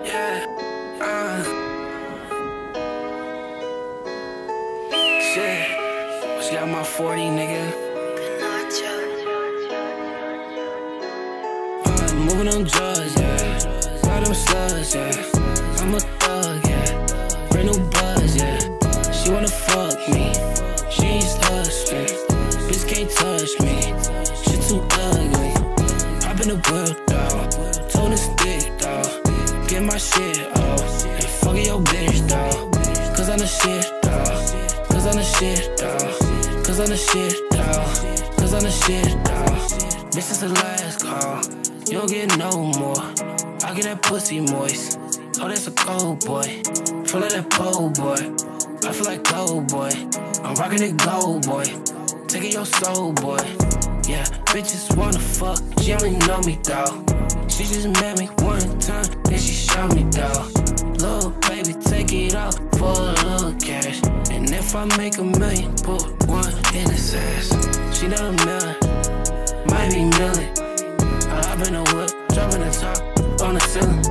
Yeah, shit. She got my 40, nigga. Moving on drugs, yeah. Got them slugs, yeah. I'm a thug, yeah. Brand new buzz, yeah. She wanna fuck me. She ain't touch me. Bitch can't touch me. She too ugly. Hop in the whip, dawg. Told this dick, dawg. Get my shit off. And fuck your bitch, dawg. Cause I'm the shit, dawg. Cause I'm the shit, dawg. Cause I'm the shit, dawg. Cause I'm the shit, dawg. This is the last call. You don't get no more. I get that pussy moist. Oh, that's a cold boy. Feel like that pole boy. I feel like cold boy. I'm rocking it gold boy. Taking your soul boy. Yeah, bitches wanna fuck. She only know me though. She just met me one time, then she showed me though. Little baby, take it out for a little cash. And if I make a million, put one in his ass. She not a million, might be million. I hop in the whip, dropping the top on the ceiling.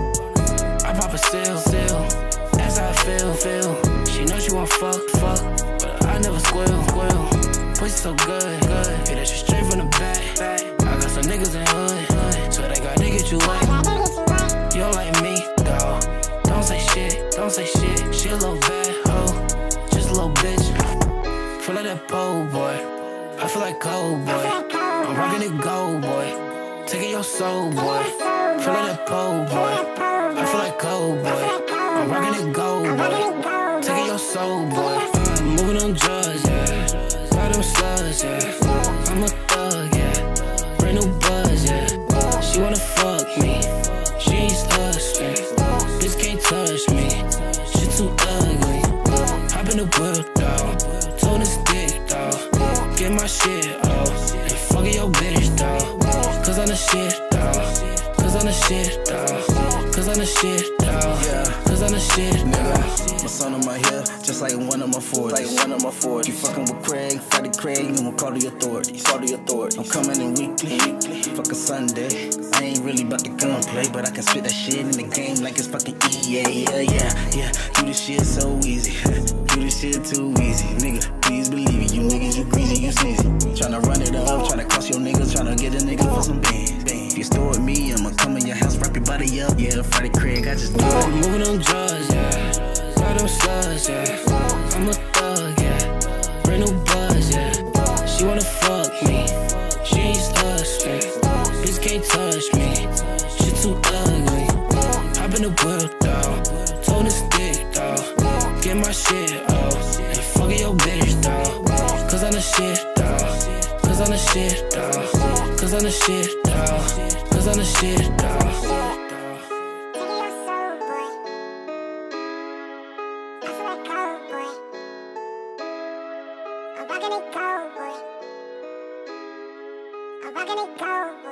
I pop a seal. That's how I feel. She know she want fuck, but I never squeal. Pussy so good. Yeah, that shit straight from the back. I got some niggas in hood, so they gotta get you wet. You don't like me, dawg. Don't say shit. She a little bad hoe, just a little bitch. Feel like that pole boy. I feel like cold boy. I'm rocking it gold boy. Taking your soul, boy. Feel like that pole, boy. I feel like cold, boy. I'm rocking it gold, boy. Taking your soul, boy. I'm moving on drugs, yeah. Got them slugs, yeah. I'm a thug, yeah. Brand new buzz, yeah. She wanna fuck me. She ain't touch me. Bitch can't touch me. She too ugly. Hop in the whip, dawg. Told this dick, dawg. Get my shit off. And fuck your bitch, dawg. Cause I'm the shit, dawg. Cause I'm the shit, dawg. Cause I'm the shit, dawg. Yeah. Cause I'm the shit, dawg. My son on my hip, just like one of my 40s. You fucking with Craig, Friday Craig, and we'll call the authorities. I'm coming in weekly. Fuck a Sunday. I ain't really about to gunplay, but I can spit that shit in the game like it's fucking EA. Yeah. Do this shit so easy. Do this shit too easy. Nigga, please believe it. You niggas, you greasy, you sleazy. Tryna run it up, tryna cost your niggas, tryna get a nigga for some bands. If you store with me, I'ma come in your house, wrap your body up. Yeah, Friday Craig, I just do it. I'm moving on drugs, yeah. Got them slugs, yeah. I'm a thug, yeah. Brand new buzz, yeah. She wanna fuck me. She ain't touch me. Bitch can't touch me. She too ugly. Hop in the whip, dawg. Told this dick, dawg. Get my shit off. And fuck your bitch, dawg. Cause I'm the shit, dawg. Cause I'm the shit, dawg. Cause I'm the shit, dawg. Cause I'm the shit, dawg. I'm rocking it gold, boy.